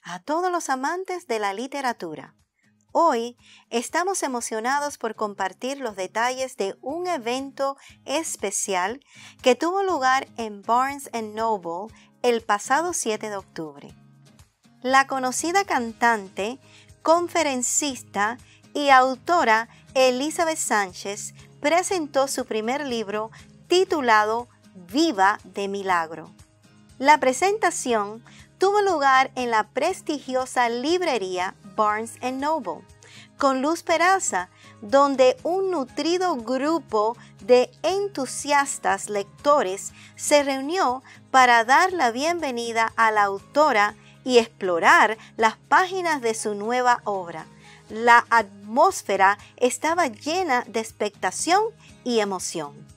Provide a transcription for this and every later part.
a todos los amantes de la literatura. Hoy estamos emocionados por compartir los detalles de un evento especial que tuvo lugar en Barnes & Noble el pasado 7 de octubre. La conocida cantante, conferencista y autora Elizabeth Sánchez presentó su primer libro titulado Viva de Milagro. La presentación tuvo lugar en la prestigiosa librería Barnes & Noble, con Luz Peraza, donde un nutrido grupo de entusiastas lectores se reunió para dar la bienvenida a la autora y explorar las páginas de su nueva obra. La atmósfera estaba llena de expectación y emoción.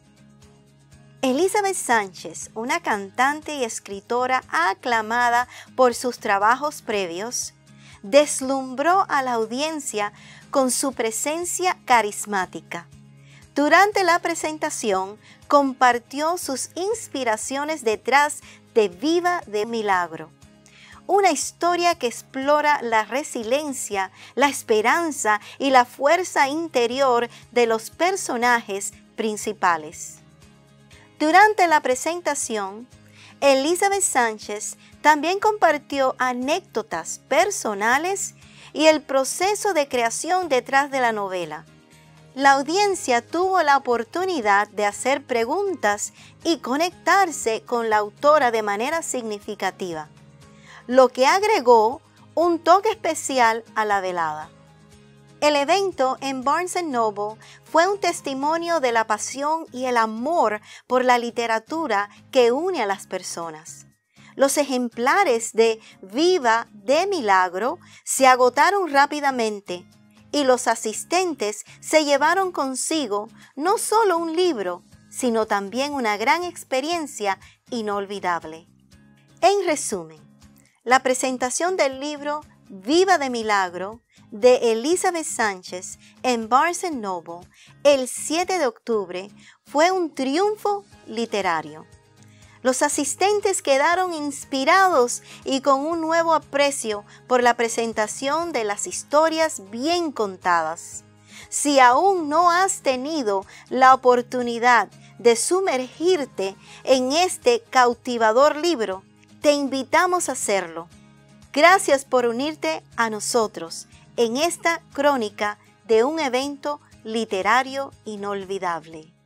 Elizabeth Sánchez, una cantante y escritora aclamada por sus trabajos previos, deslumbró a la audiencia con su presencia carismática. Durante la presentación, compartió sus inspiraciones detrás de Viva de Milagro, una historia que explora la resiliencia, la esperanza y la fuerza interior de los personajes principales. Durante la presentación, Elizabeth Sánchez también compartió anécdotas personales y el proceso de creación detrás de la novela. La audiencia tuvo la oportunidad de hacer preguntas y conectarse con la autora de manera significativa, lo que agregó un toque especial a la velada. El evento en Barnes & Noble fue un testimonio de la pasión y el amor por la literatura que une a las personas. Los ejemplares de Viva de Milagro se agotaron rápidamente y los asistentes se llevaron consigo no solo un libro, sino también una gran experiencia inolvidable. En resumen, la presentación del libro Viva de Milagro de Elizabeth Sánchez en Barnes & Noble el 7 de octubre fue un triunfo literario. Los asistentes quedaron inspirados y con un nuevo aprecio por la presentación de las historias bien contadas. Si aún no has tenido la oportunidad de sumergirte en este cautivador libro, te invitamos a hacerlo. Gracias por unirte a nosotros en esta crónica de un evento literario inolvidable.